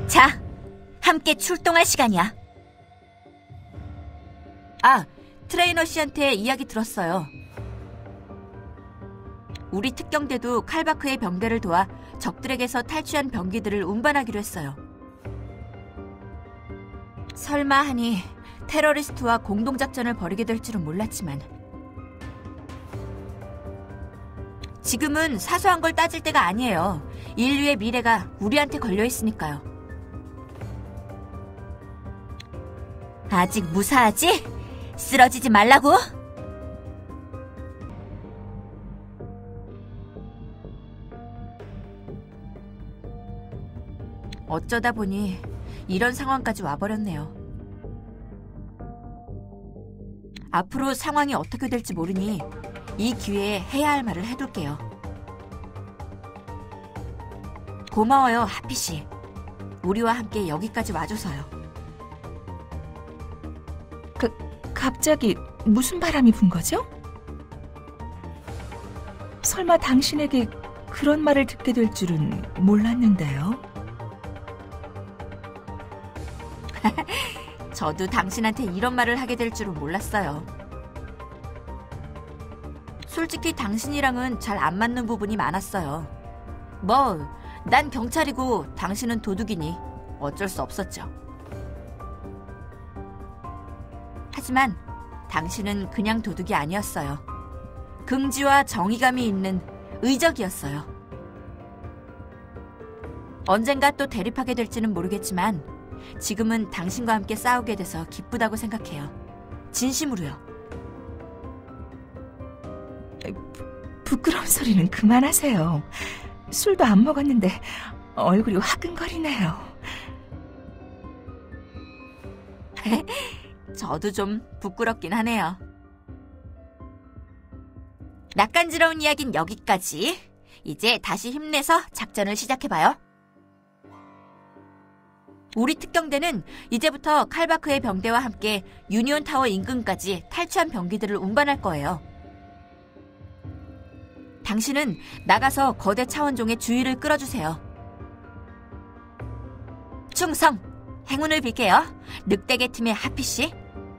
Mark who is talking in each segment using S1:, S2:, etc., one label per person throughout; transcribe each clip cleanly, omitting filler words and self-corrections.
S1: 자, 함께 출동할 시간이야. 아, 트레이너 씨한테 이야기 들었어요. 우리 특경대도 칼바크의 병대를 도와 적들에게서 탈취한 병기들을 운반하기로 했어요. 설마 하니 테러리스트와 공동작전을 벌이게 될 줄은 몰랐지만 지금은 사소한 걸 따질 때가 아니에요. 인류의 미래가 우리한테 걸려있으니까요. 아직 무사하지? 쓰러지지 말라고? 어쩌다 보니 이런 상황까지 와버렸네요. 앞으로 상황이 어떻게 될지 모르니 이 기회에 해야 할 말을 해둘게요. 고마워요, 하피 씨. 우리와 함께 여기까지 와줘서요.
S2: 갑자기 무슨 바람이 분 거죠? 설마 당신에게 그런 말을 듣게 될 줄은 몰랐는데요.
S1: 저도 당신한테 이런 말을 하게 될 줄은 몰랐어요. 솔직히 당신이랑은 잘 안 맞는 부분이 많았어요. 난 경찰이고 당신은 도둑이니 어쩔 수 없었죠. 하지만 당신은 그냥 도둑이 아니었어요. 긍지와 정의감이 있는 의적이었어요. 언젠가 또 대립하게 될지는 모르겠지만 지금은 당신과 함께 싸우게 돼서 기쁘다고 생각해요. 진심으로요.
S2: 부끄러운 소리는 그만하세요. 술도 안 먹었는데 얼굴이 화끈거리네요.
S1: 저도 좀 부끄럽긴 하네요. 낯간지러운 이야기는 여기까지. 이제 다시 힘내서 작전을 시작해봐요. 우리 특경대는 이제부터 칼바크의 병대와 함께 유니온 타워 인근까지 탈취한 병기들을 운반할 거예요. 당신은 나가서 거대 차원종의 주의를 끌어주세요. 충성! 행운을 빌게요. 늑대계 팀의 하피씨.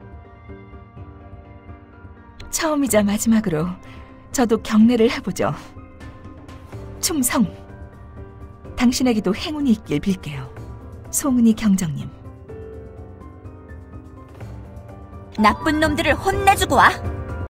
S2: 처음이자 마지막으로 저도 경례를 해보죠. 충성! 당신에게도 행운이 있길 빌게요. 송은이 경정님.
S1: 나쁜 놈들을 혼내주고 와.